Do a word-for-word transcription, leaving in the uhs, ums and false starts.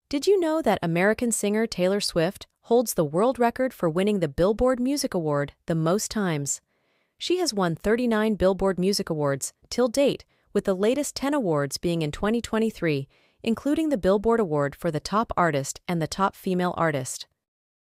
Did you know that American singer Taylor Swift holds the world record for winning the Billboard Music Award the most times? She has won thirty-nine Billboard Music Awards till date, with the latest ten awards being in twenty twenty-three, including the Billboard Award for the Top Artist and the Top Female Artist.